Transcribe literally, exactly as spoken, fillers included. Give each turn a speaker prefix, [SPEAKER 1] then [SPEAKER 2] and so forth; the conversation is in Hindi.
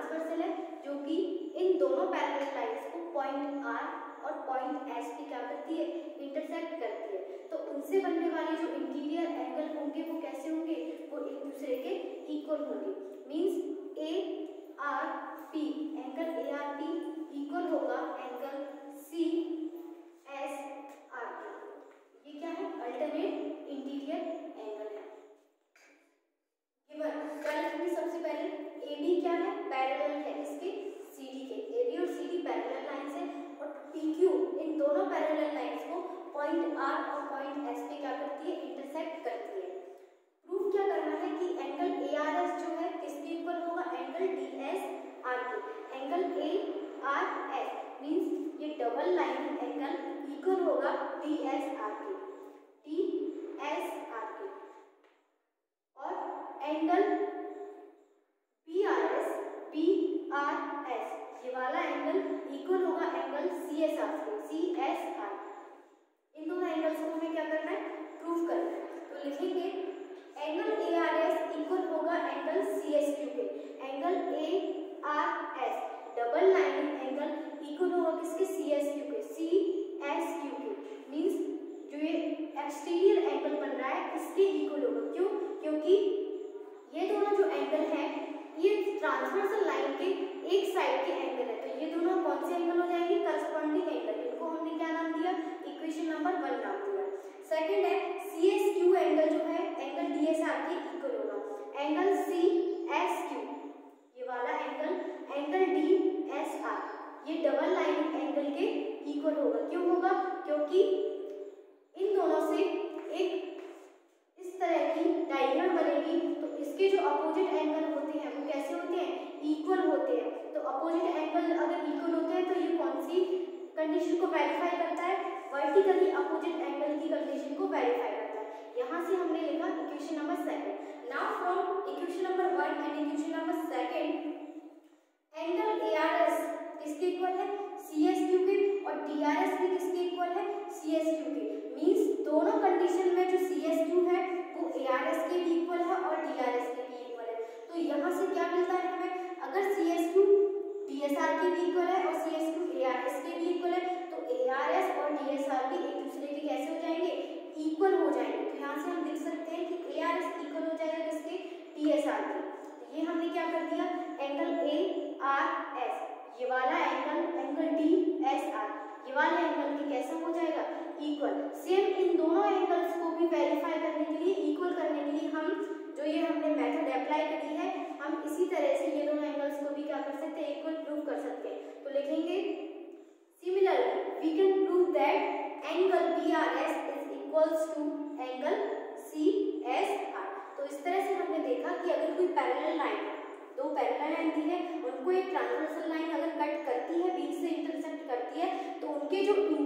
[SPEAKER 1] ट्रांसवर्सल है जो कि इन दोनों पैरेलल लाइंस को पॉइंट आर और पॉइंट एस पे क्या करती है, इंटरसेक्ट करती है। तो उनसे बनने वाले जो इंटीरियर एंगल होंगे वो कैसे होंगे, वो एक दूसरे के इक्वल होंगे। Means A R P, angle A R P equal होगा angle C S R P. ये क्या है, अल्टरनेट इंटीरियर एंगल है। गिवन सबसे पहले ए बी क्या है, पैरेलल है इसके सी डी के, ए बी और सी डी पैरेलल लाइंस है और पी क्यू इन दोनों पैरेलल लाइंस को पॉइंट आर और पॉइंट एस पे क्या करती है, इंटरसेक्ट करती है। प्रूफ क्या करना है कि एंगल ए आर एस जो है किसके इक्वल होगा, एंगल डी एस आर के। Angle A R S means ये डबल लाइन एंगल इक्वल होगा डी एस आर के, डी एस आर के। और angle B R S, B R S ये वाला एंगल इक्वल होगा एंगल सी एस आर के, सी एस आर। इन दोनों एंगल्स को हमें क्या करना है, प्रूव करना है। तो लिखेंगे angle A R S equal होगा एंगल सी एस क्यू के। Angle A R S double line angle equal होगा किसके, सी एस क्यू के, सी एस क्यू के। मींस जो ये एक्सटीरियर एंगल बन रहा है इसके इक्वल होगा। क्यों, क्योंकि ये दोनों जो एंगल है ये ट्रांसवर्सल लाइन के एक साइड के एंगल है। तो ये दोनों कौन से एंगल हो जाएंगे, करस्पॉन्डिंग एंगल। इनको हमने क्या नाम दिया, इक्वेशन नंबर वन नाम दिया। सेकंड है सी एस क्यू एंगल जो है एंगल डी एस आर के इक्वल होगा एंगल सी एस क्यू, ये वाला angle angle D S R ये डबल लाइन एंगल के इक्वल होगा। क्यों होगा, क्योंकि इन दोनों से एक इस तरह की डायगोनल बनेगी तो इसके जो अपोजिट एंगल होते हैं वो कैसे होते हैं, इक्वल होते हैं। तो अपोजिट एंगल अगर इक्वल होते हैं तो ये कौन सी कंडीशन को वेरीफाई करता है, वर्टिकली अपोजिट एंगल की कंडीशन को वेरीफाई करता है। यहाँ से हमने लिखा equation number second. Now from equation number one and equation number second angle A R S किसके इक्वल है, सी एस क्यू के, और डी आर एस भी किसके इक्वल है, सी एस क्यू के। मींस दोनों कंडीशन में जो सी एस क्यू है वो ए आर एस के भी इक्वल है और डी आर एस के भी इक्वल है। तो यहाँ से क्या मिलता है हमें, अगर C S Q D S R के भी इक्वल है और C S Q A R S के भी इक्वल है तो ए आर एस और डी एस आर भी एक दूसरे के कैसे हो जाएंगे, इक्वल हो जाएंगे। तो यहाँ से हम लिख सकते हैं कि ए आर एस इक्वल हो जाएगा किसके, डी एस आर के। तो ये हमने क्या कर दिया, एंगल ए आर एस ये वाला angle angle D S R ये वाले एंगल के कैसा हो जाएगा, इक्वल। सेम इन दोनों एंगल्स को भी वेरीफाई करने के लिए, इक्वल करने के लिए हम जो ये हमने मेथड अप्लाई करी है हम इसी तरह से ये दोनों एंगल्स को भी क्या कर सकते हैं, इक्वल प्रूव कर सकते हैं। तो लिखेंगे similarly we can prove that angle B R S is equals to angle C S R. तो इस तरह से हमने देखा कि अगर कोई पैरेलल लाइन, दो पैरेलल लाइन दी है, उनको एक ट्रांसवर्सल लाइन अगर कट करती है, बीच से इंटरसेक्ट करती है, तो उनके जो